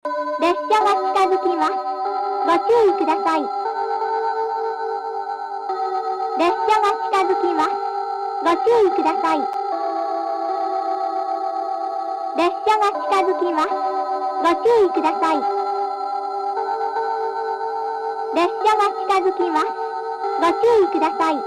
列車が近づきます。ご注意ください。列車が近づきます。ご注意ください。列車が近づきます。ご注意ください。列車が近づきます。ご注意ください。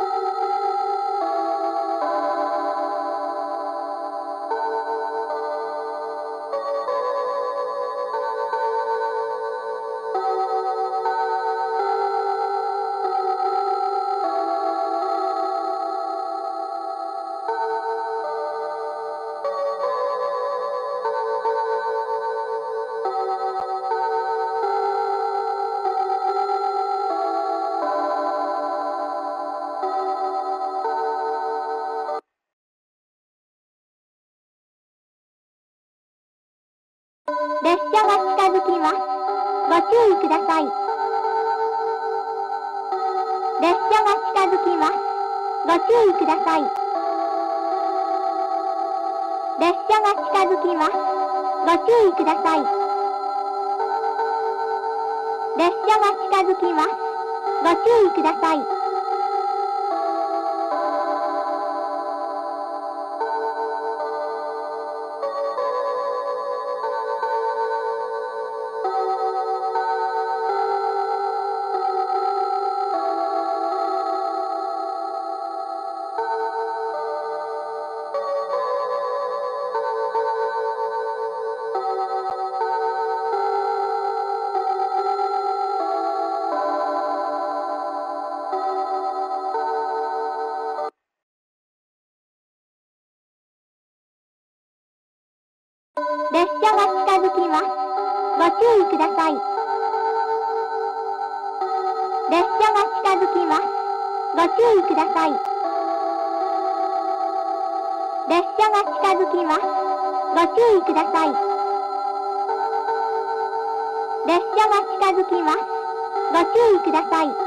列車が近づきます。ご注意ください。列車が近づきます。ご注意ください。列車が近づきます。ご注意ください。列車が近づきます。ご注意ください。列車が近づきます。ご注意ください。列車が近づきます。ご注意ください。列車が近づきます。ご注意ください。列車が近づきます。ご注意ください。